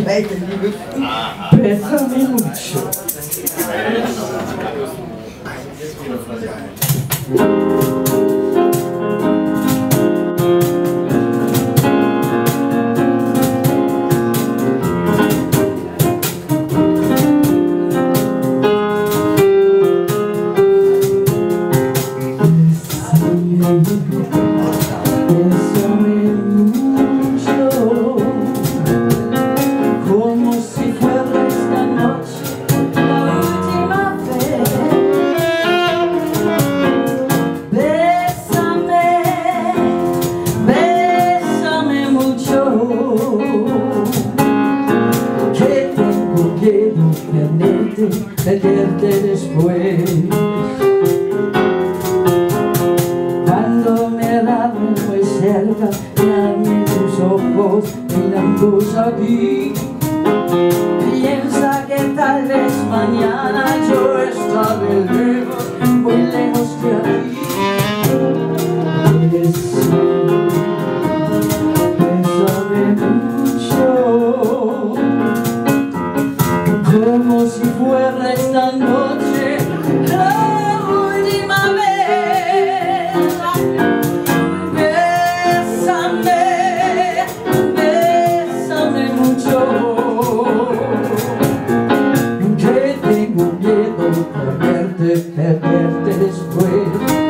Bésame mucho. Perderte después. Cuando me daban muy cerca, dame tus ojos mirándolos a ti. Piensa que tal vez mañana yo estaré lejos, muy lejos de aquí. Bésame mucho, como si fuera esta noche la última vez. Bésame, bésame mucho, que tengo miedo de perderte después.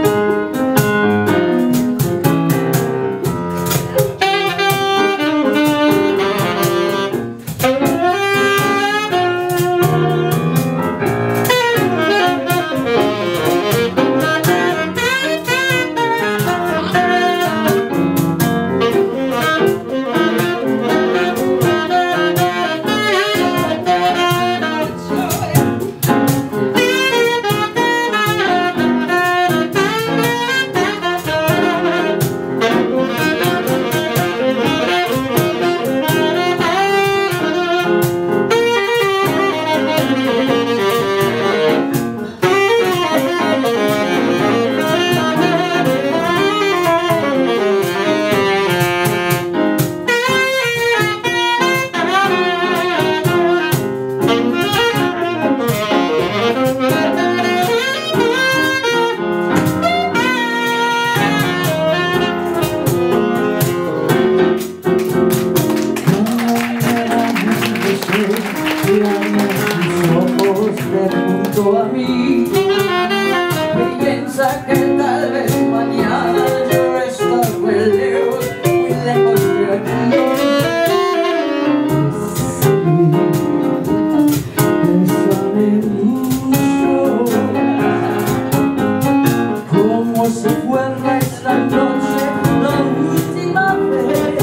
Junto a mí, piensa que tal vez mañana yo estaré lejos, muy lejos de aquí. Bésame mucho, como si fuera esta noche la última vez.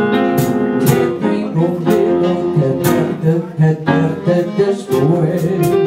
Que tengo miedo de perderte después.